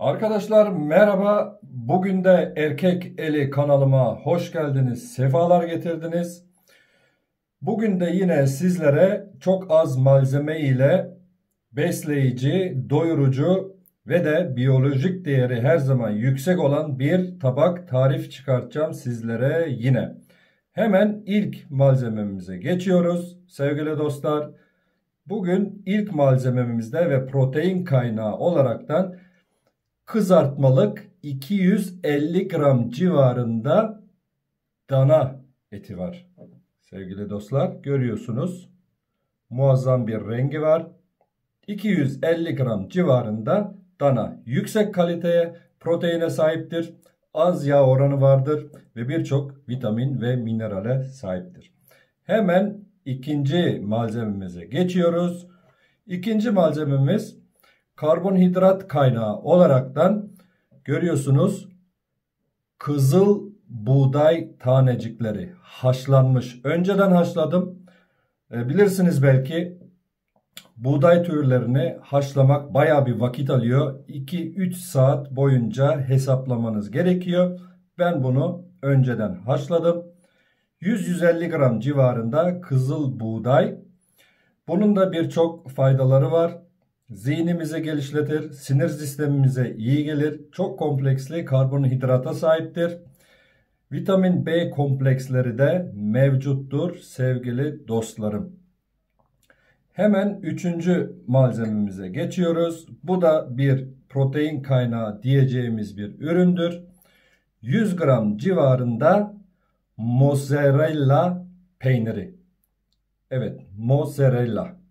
Arkadaşlar merhaba. Bugün de Erkek Eli kanalıma hoş geldiniz. Sefalar getirdiniz. Bugün de yine sizlere çok az malzeme ile besleyici, doyurucu ve de biyolojik değeri her zaman yüksek olan bir tabak tarif çıkartacağım sizlere yine. Hemen ilk malzememize geçiyoruz sevgili dostlar. Bugün ilk malzememizde ve protein kaynağı olaraktan kızartmalık 250 gram civarında dana eti var. Sevgili dostlar görüyorsunuz. Muazzam bir rengi var. 250 gram civarında dana. Yüksek kaliteye proteine sahiptir. Az yağ oranı vardır ve birçok vitamin ve minerale sahiptir. Hemen ikinci malzememize geçiyoruz. İkinci malzememiz karbonhidrat kaynağı olaraktan görüyorsunuz kızıl buğday tanecikleri haşlanmış. Önceden haşladım. Bilirsiniz belki buğday türlerini haşlamak baya bir vakit alıyor. 2-3 saat boyunca hesaplamanız gerekiyor. Ben bunu önceden haşladım. 100-150 gram civarında kızıl buğday. Bunun da birçok faydaları var. Zihnimizi geliştirir, sinir sistemimize iyi gelir, çok kompleksli karbonhidrata sahiptir. Vitamin B kompleksleri de mevcuttur sevgili dostlarım. Hemen üçüncü malzememize geçiyoruz. Bu da bir protein kaynağı diyeceğimiz bir üründür. 100 gram civarında mozzarella peyniri. Evet, mozzarella.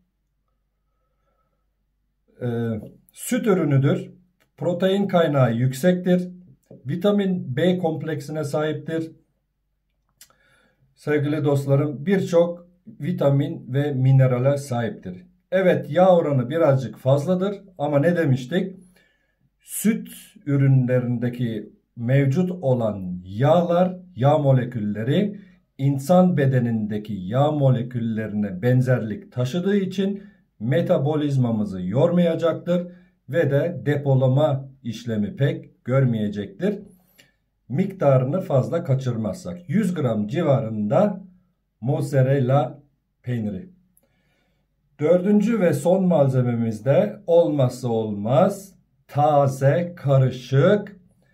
Süt ürünüdür. Protein kaynağı yüksektir. Vitamin B kompleksine sahiptir. Sevgili dostlarım birçok vitamin ve minerale sahiptir. Evet yağ oranı birazcık fazladır ama ne demiştik? Süt ürünlerindeki mevcut olan yağlar, yağ molekülleri insan bedenindeki yağ moleküllerine benzerlik taşıdığı için metabolizmamızı yormayacaktır ve de depolama işlemi pek görmeyecektir. Miktarını fazla kaçırmazsak 100 gram civarında mozzarella peyniri. Dördüncü ve son malzememizde olmazsa olmaz taze karışık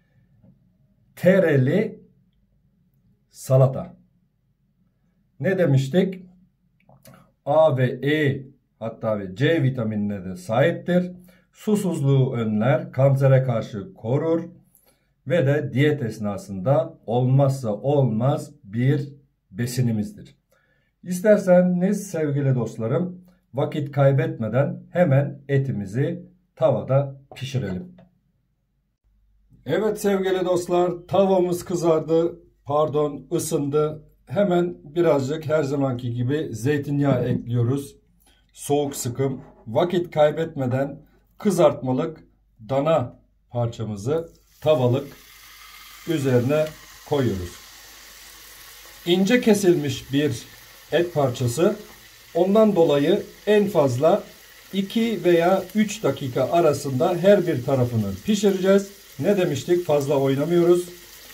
tereli salata. Ne demiştik? A ve E hatta ve C vitaminine de sahiptir. Susuzluğu önler, kansere karşı korur ve de diyet esnasında olmazsa olmaz bir besinimizdir. İsterseniz sevgili dostlarım vakit kaybetmeden hemen etimizi tavada pişirelim. Evet sevgili dostlar tavamız kızardı, ısındı. Hemen birazcık her zamanki gibi zeytinyağı ekliyoruz. Soğuk sıkım. Vakit kaybetmeden kızartmalık dana parçamızı tavalık üzerine koyuyoruz. İnce kesilmiş bir et parçası. Ondan dolayı en fazla 2 veya 3 dakika arasında her bir tarafını pişireceğiz. Ne demiştik? Fazla oynamıyoruz.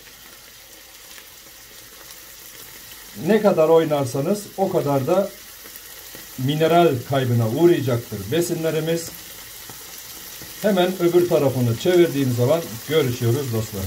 Ne kadar oynarsanız o kadar da mineral kaybına uğrayacaktır besinlerimiz. Hemen öbür tarafını çevirdiğim zaman görüşüyoruz dostlarım.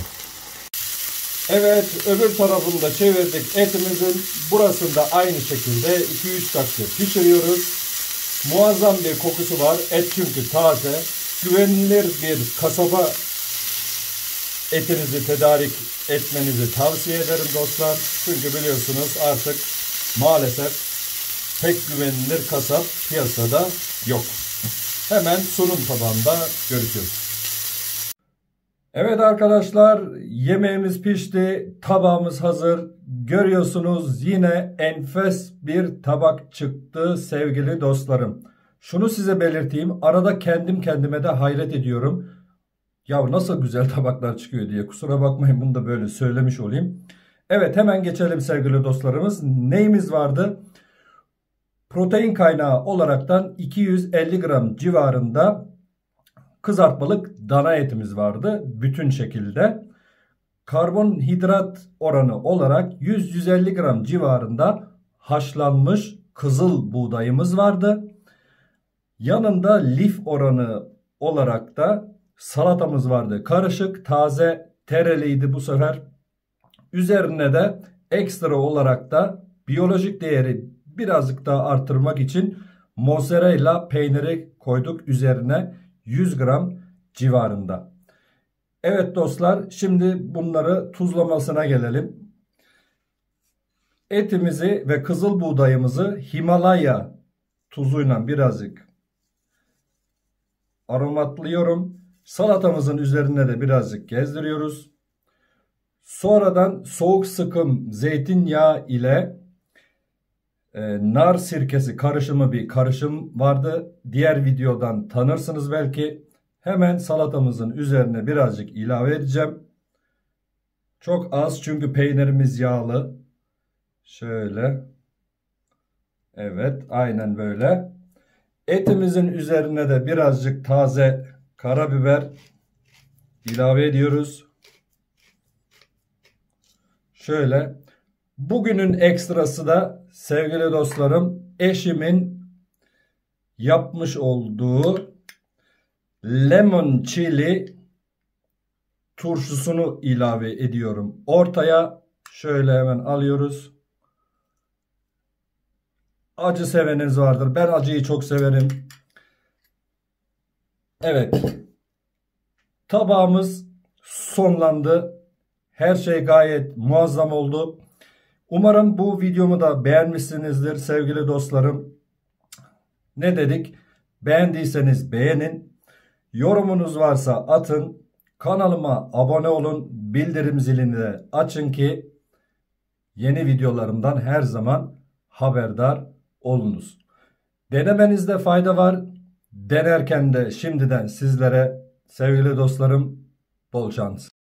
Evet öbür tarafını da çevirdik etimizin. Burasını da aynı şekilde 2-3 dakika pişiriyoruz. Muazzam bir kokusu var. Et çünkü taze. Güvenilir bir kasaba etinizi tedarik etmenizi tavsiye ederim dostlar. Çünkü biliyorsunuz artık maalesef pek güvenilir kasap piyasada yok. Hemen sunum tabağında görüşürüz. Evet arkadaşlar yemeğimiz pişti. Tabağımız hazır. Görüyorsunuz yine enfes bir tabak çıktı sevgili dostlarım. Şunu size belirteyim. Arada kendim kendime de hayret ediyorum. Ya nasıl güzel tabaklar çıkıyor diye kusura bakmayın bunu da böyle söylemiş olayım. Evet hemen geçelim sevgili dostlarımız. Neyimiz vardı? Protein kaynağı olaraktan 250 gram civarında kızartmalık dana etimiz vardı bütün şekilde. Karbonhidrat oranı olarak 100-150 gram civarında haşlanmış kızıl buğdayımız vardı. Yanında lif oranı olarak da salatamız vardı. Karışık taze tereliydi bu sefer. Üzerine de ekstra olarak da biyolojik değeri birazcık daha artırmak için mozzarella peyniri koyduk üzerine 100 gram civarında. Evet dostlar, şimdi bunları tuzlamasına gelelim. Etimizi ve kızıl buğdayımızı Himalaya tuzuyla birazcık aromatlıyorum. Salatamızın üzerine de birazcık gezdiriyoruz. Sonradan soğuk sıkım zeytinyağı ile nar sirkesi karışımı bir karışım vardı. Diğer videodan tanırsınız belki. Hemen salatamızın üzerine birazcık ilave edeceğim. Çok az çünkü peynirimiz yağlı. Şöyle. Evet, aynen böyle. Etimizin üzerine de birazcık taze karabiber ilave ediyoruz. Şöyle. Bugünün ekstrası da sevgili dostlarım, eşimin yapmış olduğu lemon chili turşusunu ilave ediyorum. Ortaya şöyle hemen alıyoruz. Acı seveniniz vardır. Ben acıyı çok severim. Evet. Tabağımız sonlandı. Her şey gayet muazzam oldu. Umarım bu videomu da beğenmişsinizdir sevgili dostlarım. Ne dedik? Beğendiyseniz beğenin. Yorumunuz varsa atın. Kanalıma abone olun. Bildirim zilini de açın ki yeni videolarımdan her zaman haberdar olunuz. Denemenizde fayda var. Denerken de şimdiden sizlere sevgili dostlarım bol şans.